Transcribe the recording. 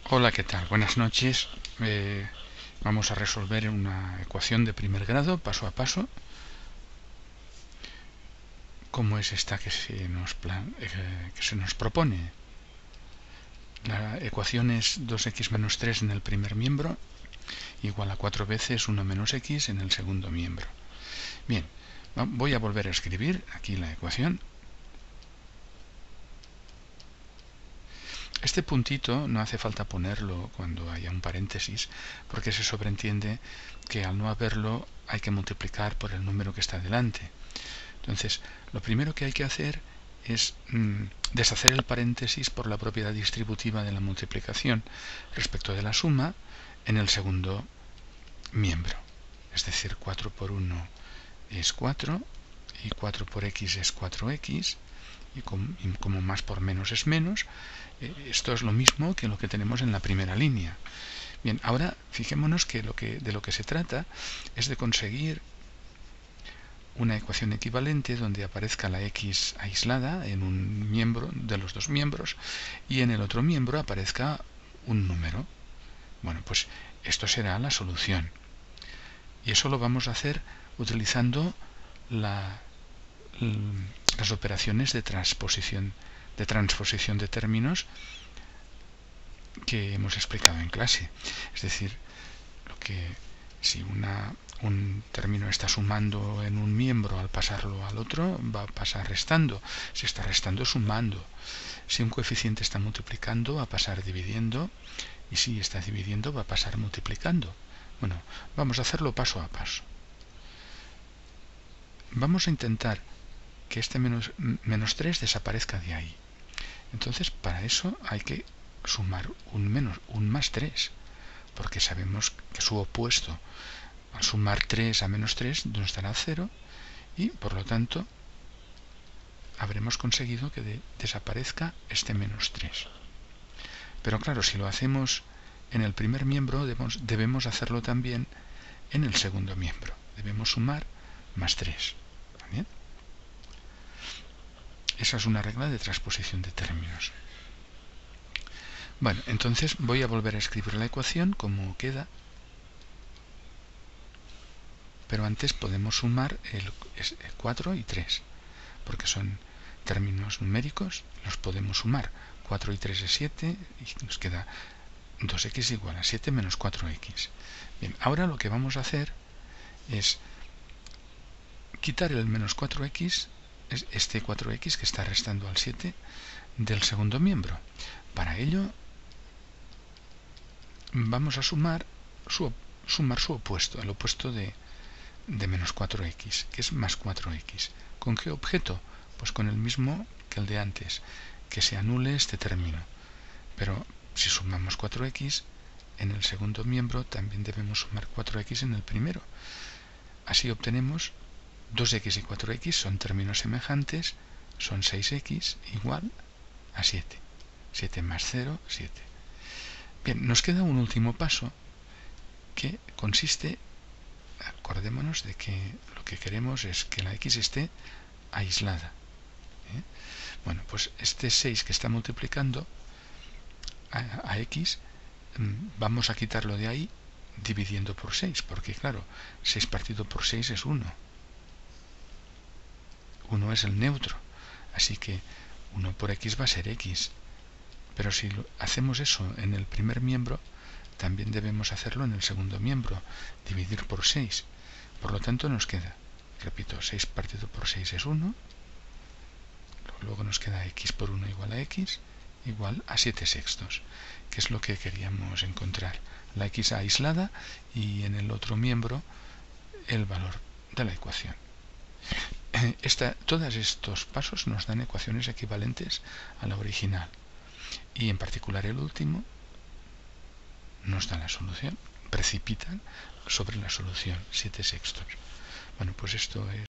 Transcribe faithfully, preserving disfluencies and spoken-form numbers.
Hola, ¿qué tal? Buenas noches. Eh, vamos a resolver una ecuación de primer grado, paso a paso. ¿Cómo es esta que se nos, plan, eh, que se nos propone? La ecuación es dos equis menos tres en el primer miembro, igual a cuatro veces uno menos x en el segundo miembro. Bien, voy a volver a escribir aquí la ecuación. Este puntito no hace falta ponerlo cuando haya un paréntesis, porque se sobreentiende que al no haberlo hay que multiplicar por el número que está delante. Entonces, lo primero que hay que hacer es mmm, deshacer el paréntesis por la propiedad distributiva de la multiplicación respecto de la suma en el segundo miembro. Es decir, cuatro por uno es cuatro, y cuatro por x es cuatro x, y como, y como más por menos es menos, eh, esto es lo mismo que lo que tenemos en la primera línea. Bien, ahora fijémonos que, lo que de lo que se trata es de conseguir una ecuación equivalente donde aparezca la x aislada en un miembro de los dos miembros y en el otro miembro aparezca un número. Bueno, pues esto será la solución. Y eso lo vamos a hacer utilizando la, las operaciones de transposición, de transposición de términos que hemos explicado en clase. Es decir, lo que si una un término está sumando en un miembro, al pasarlo al otro va a pasar restando. Si está restando, sumando. Si un coeficiente está multiplicando, va a pasar dividiendo, y si está dividiendo, va a pasar multiplicando. Bueno, vamos a hacerlo paso a paso. Vamos a intentar que este menos, menos tres desaparezca de ahí. Entonces, para eso hay que sumar un, menos, un más tres, porque sabemos que su opuesto al sumar tres a menos tres nos dará cero, y por lo tanto habremos conseguido que de, desaparezca este menos tres. Pero claro, si lo hacemos en el primer miembro, debemos, debemos hacerlo también en el segundo miembro. Debemos sumar más tres. ¿Bien? Esa es una regla de transposición de términos. Bueno, entonces voy a volver a escribir la ecuación como queda, pero antes podemos sumar el cuatro y tres, porque son términos numéricos, los podemos sumar. cuatro y tres es siete, y nos queda dos equis igual a siete menos cuatro equis. Bien, ahora lo que vamos a hacer es quitar el menos cuatro equis, este cuatro equis que está restando al siete, del segundo miembro. Para ello vamos a sumar su, sumar su opuesto, el opuesto de, de menos cuatro equis, que es más cuatro equis. ¿Con qué objeto? Pues con el mismo que el de antes, que se anule este término. Pero si sumamos cuatro equis, en el segundo miembro también debemos sumar cuatro equis en el primero. Así obtenemos dos equis y cuatro equis son términos semejantes, son seis equis igual a siete. siete más cero, siete. Bien, nos queda un último paso que consiste, acordémonos de que lo que queremos es que la x esté aislada. ¿Eh? Bueno, pues este seis que está multiplicando a, a x, vamos a quitarlo de ahí dividiendo por seis, porque claro, seis partido por seis es uno. uno es el neutro, así que uno por x va a ser x. Pero si hacemos eso en el primer miembro, también debemos hacerlo en el segundo miembro, dividir por seis. Por lo tanto nos queda, repito, seis partido por seis es uno, luego nos queda x por uno igual a x, igual a siete sextos, que es lo que queríamos encontrar, la x aislada y en el otro miembro el valor de la ecuación. Esta, todos estos pasos nos dan ecuaciones equivalentes a la original, y en particular el último nos da la solución, precipitan sobre la solución, siete sextos. Bueno, pues esto es